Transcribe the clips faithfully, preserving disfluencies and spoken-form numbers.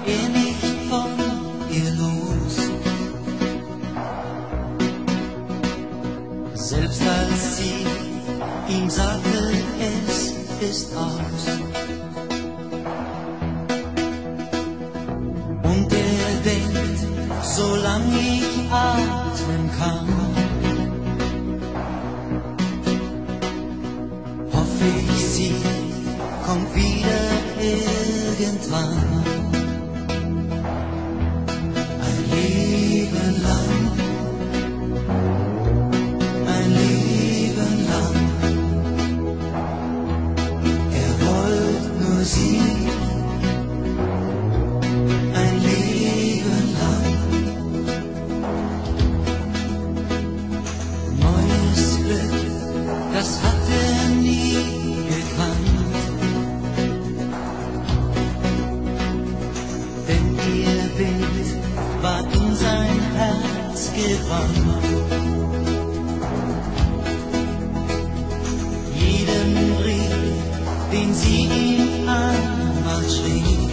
er nicht von ihr los. Selbst als sie ihm sagte, es ist aus. Und er denkt, solange ich atmen kann, hoffe ich, sie kommt wieder irgendwann. Ein Leben lang, ein Leben lang. Er wollte nur sie, ein Leben lang. Neues Glück, das hat er nie gekannt. Denn ihr Bild war in sein Herz gewandt. Jeden Brief, den sie ihm einmal schrieb,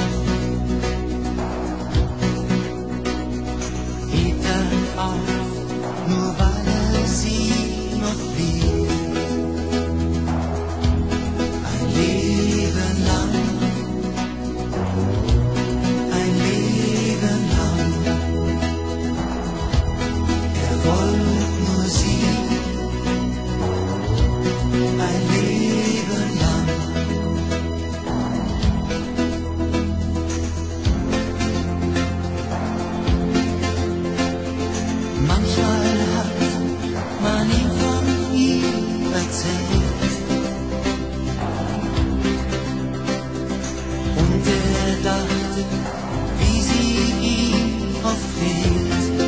hebt er auf, nur weil er sie noch liebt. Ein Leben lang, ein Leben lang. Er wollte nur sie, ein Leben lang. Manchmal hat man ihm von ihr erzählt und er dachte, wie sie ihm oft fehlt.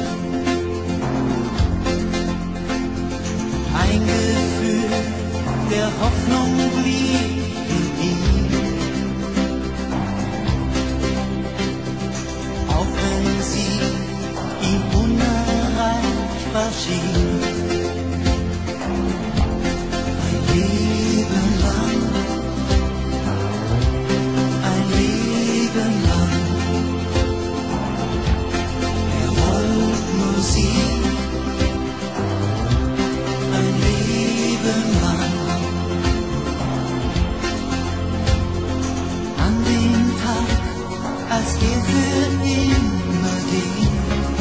Ein Gefühl der Hoffnung blieb in ihm, auch wenn sie ihm unerreichbar schien. Ein Leben lang, ein Leben lang. Er wollte nur sie, ein Leben lang. An dem Tag, als er für immer ging,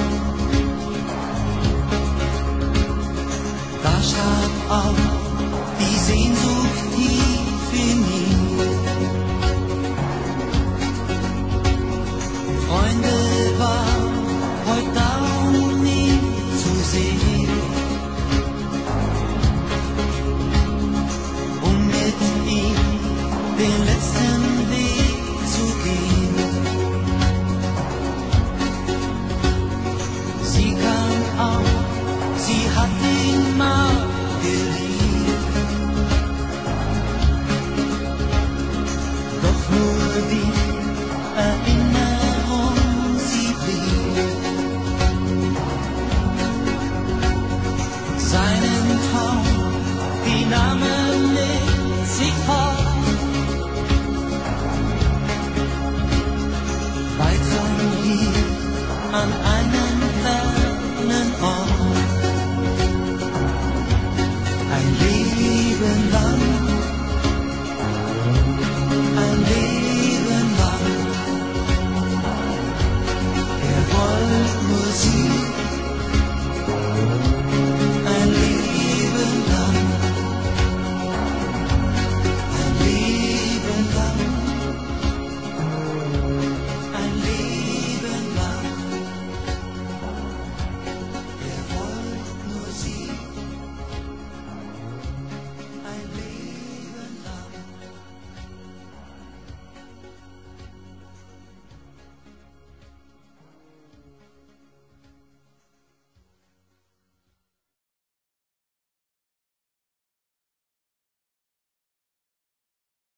da starb auch die Sehnsucht tief in ihm. Freunde waren heute da, um ihn zu sehen, um mit ihm den letzten Weg zu gehen. Sie kam auch, sie hat ihn mal geliebt, doch nur die Erinnerung, sie blieb. Seinen Traum, die Namen lebt sich fort, weit von hier an